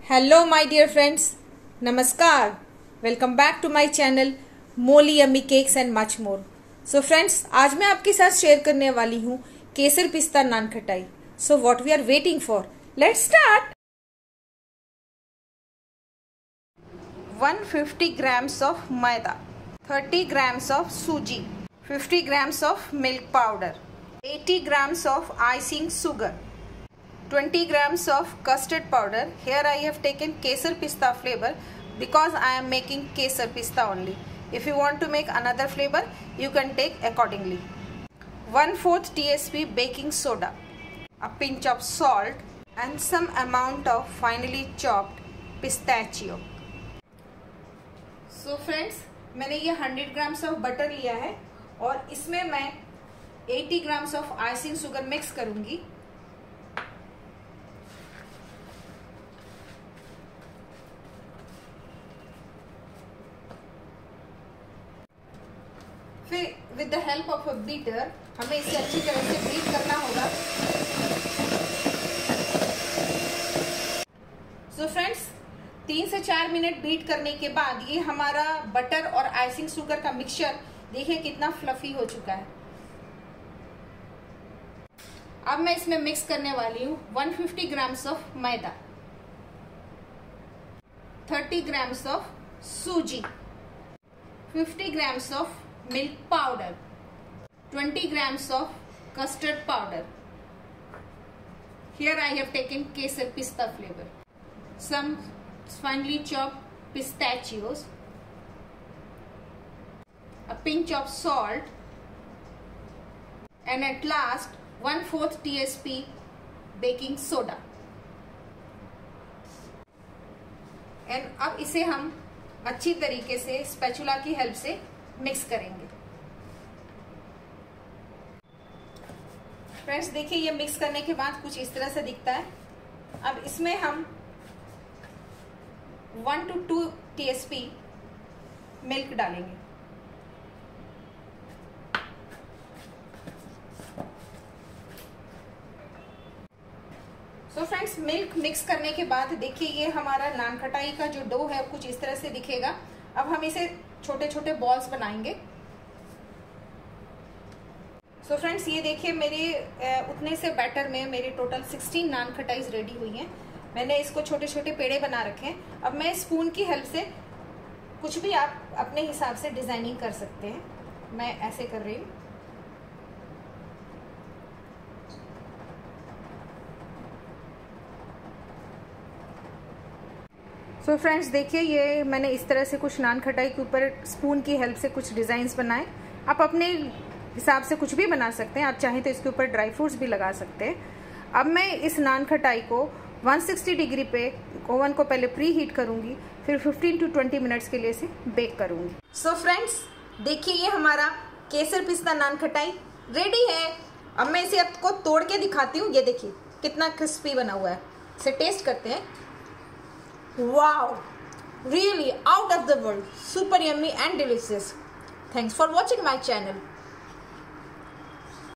Hello my dear friends, नमस्कार। Welcome back to my channel Molly yummy cakes and much more. So friends, आज मैं आपके साथ share करने वाली हूँ केसर पिस्ता नान खटाई। So what we are waiting for, let's start. 150 grams of maida, 30 grams of सूजी, 50 grams of milk powder, 80 grams of icing sugar, 20 grams of custard powder. Here I have taken kesar pista flavor because I am making kesar pista only. If you want to make another flavor, you can take accordingly. 1/4 tsp baking soda, a pinch of salt and some amount of finely chopped pistachio. So friends, मैंने ये 100 grams of butter लिया है और इसमें मैं 80 grams of icing sugar mix करूंगी। फिर with the help of a beater हमें इसे अच्छी तरह से बीट करना होगा। सो फ्रेंड्स, 3 से 4 मिनट बीट करने के बाद ये हमारा बटर और आइसिंग शुगर का मिक्सचर देखिए कितना फ्लफी हो चुका है। अब मैं इसमें मिक्स करने वाली हूँ 150 grams of maida, 30 grams of suji, 50 grams of milk powder, 20 grams of custard powder. Here I have taken kesar pista flavor, some finely chopped pistachios, a pinch of salt, and at last 1/4 tsp baking soda. And अब इसे हम अच्छी तरीके से spatula की help से mix करेंगे। Friends देखिए, ये मिक्स करने के बाद कुछ इस तरह से दिखता है। अब इसमें हम 1 to 2 tsp मिल्क डालेंगे। तो फ्रेंड्स, मिल्क मिक्स करने के बाद देखिए ये हमारा नान खटाई का जो डो है कुछ इस तरह से दिखेगा। अब हम इसे छोटे छोटे बॉल्स बनाएंगे। सो फ्रेंड्स, ये देखिए मेरे उतने से बैटर में मेरे टोटल 16 नान खटाईज रेडी हुई हैं। मैंने इसको छोटे छोटे पेड़े बना रखे हैं। अब मैं स्पून की हेल्प से कुछ भी आप अपने हिसाब से डिजाइनिंग कर सकते हैं। मैं ऐसे कर रही हूँ। सो फ्रेंड्स देखिए, ये मैंने इस तरह से कुछ नान खटाई के ऊपर स्पून की हेल्प से कुछ डिज़ाइंस बनाए। आप अपने हिसाब से कुछ भी बना सकते हैं। आप चाहें तो इसके ऊपर ड्राई फ्रूट्स भी लगा सकते हैं। अब मैं इस नान खटाई को 160 डिग्री पे ओवन को पहले प्री हीट करूंगी, फिर 15 to 20 मिनट्स के लिए इसे बेक करूंगी। सो फ्रेंड्स देखिए, ये हमारा केसर पिस्ता नान खटाई रेडी है। अब मैं इसे आपको तोड़ के दिखाती हूँ। ये देखिए कितना क्रिस्पी बना हुआ है। इसे टेस्ट करते हैं। Wow, really out of the world, super yummy and delicious. Thanks for watching my channel.